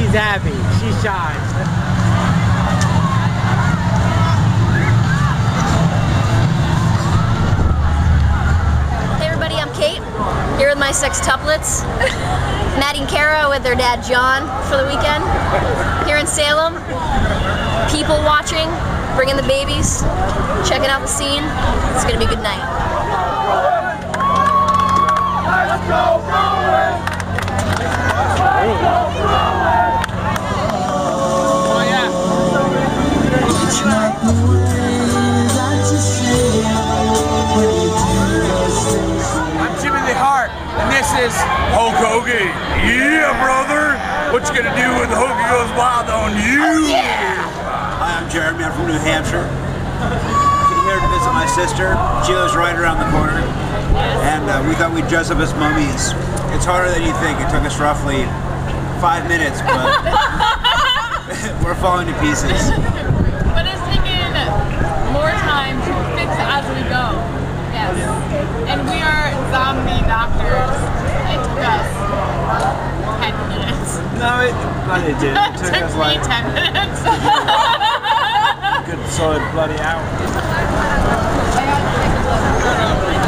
She's happy. She shines. Hey everybody, I'm Kate, here with my sextuplets. Maddie and Kara with their dad John for the weekend. Here in Salem, people watching, bringing the babies, checking out the scene. It's gonna be a good night. Let's go, Oh yeah. I'm Timothy Hart, and this is Hulk Hogan. Yeah, brother. What you gonna do when the Hogan goes wild on you? Oh, yeah. Hi, I'm Jeremy. I'm from New Hampshire. Here to visit my sister. She lives right around the corner. And we thought we'd dress up as mummies. It's harder than you think. It took us roughly 5 minutes, but we're falling to pieces. But it's taken more time to fix as we go. Yes. And we are zombie doctors. It took us 10 minutes. No, it did. It took us me like 10 minutes. a good solid bloody hour.